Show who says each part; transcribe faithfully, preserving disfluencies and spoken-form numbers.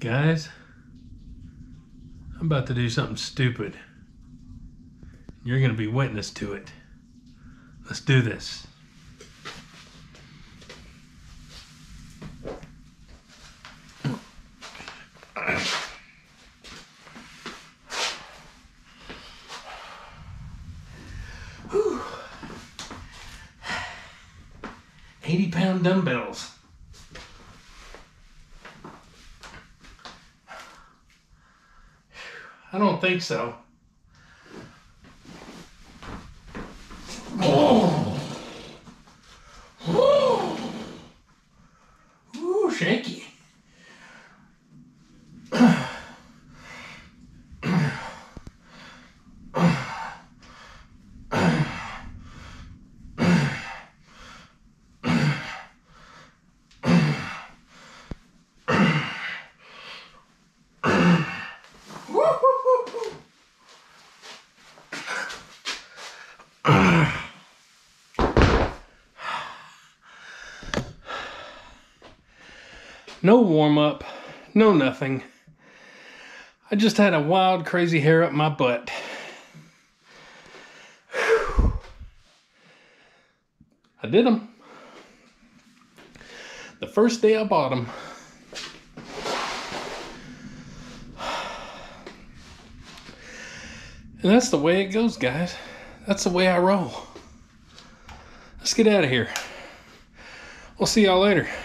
Speaker 1: Guys, I'm about to do something stupid. You're gonna be witness to it. Let's do this. Whew. eighty pound dumbbells. I don't think so. Oh. Oh. Ooh, shaky. No warm-up, no nothing. I just had a wild, crazy hair up my butt. Whew. I did them. The first day I bought them. And that's the way it goes, guys. That's the way I roll. Let's get out of here. We'll see y'all later.